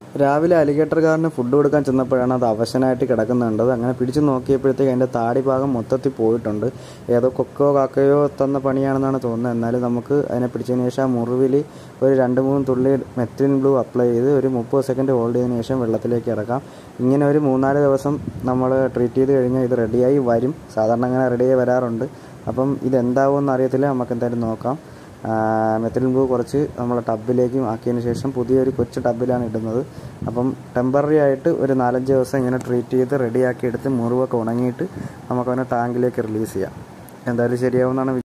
രാവിലെ അലിഗേറ്റർകാരന് ഫുഡ് കൊടുക്കാൻ ചെന്നപ്പോഴാണ് അത് അവശനായിട്ട് കിടക്കുന്നുണ്ടത്. അങ്ങനെ പിടിച്ചു നോക്കിയപ്പോഴത്തേക്ക് അതിൻ്റെ താടി ഭാഗം മൊത്തത്തിൽ പോയിട്ടുണ്ട്. ഏതോ കൊക്കോ കാക്കയോ തന്ന പണിയാണെന്നാണ് തോന്നുന്നത്. എന്നാലും നമുക്ക് അതിനെ പിടിച്ചതിന് ശേഷം ആ മുറിവിൽ ഒരു 2-3 തുള്ളി മെത്തിലിൻ ബ്ലൂ അപ്ലൈ ചെയ്ത് ഒരു 30 സെക്കൻഡ് ഹോൾഡ് ചെയ്തതിന് ശേഷം വെള്ളത്തിലേക്ക് ഇറക്കാം. ഇങ്ങനെ ഒരു 3-4 ദിവസം നമ്മൾ ട്രീറ്റ് ചെയ്ത് കഴിഞ്ഞാൽ ഇത് റെഡിയായി വരും. സാധാരണ അങ്ങനെ റെഡിയായി വരാറുണ്ട്. അപ്പം ഇതെന്താവുമെന്ന് അറിയത്തില്ല, നമുക്ക് എന്തായാലും നോക്കാം. മെത്തിലിൻ ബ്ലൂ കുറച്ച് നമ്മൾ ടബിലേക്ക് ആക്കിയതിന് ശേഷം പുതിയൊരു കൊച്ചു ടബിലാണ് ഇടുന്നത്. അപ്പം ടെമ്പററി ആയിട്ട് ഒരു 4-5 ദിവസം ഇങ്ങനെ ട്രീറ്റ് ചെയ്ത് റെഡിയാക്കി എടുത്ത് മുറിവൊക്കെ ഉണങ്ങിയിട്ട് നമുക്കവനെ ടാങ്കിലേക്ക് റിലീസ് ചെയ്യാം. എന്തായാലും ശരിയാവുമെന്നാണ്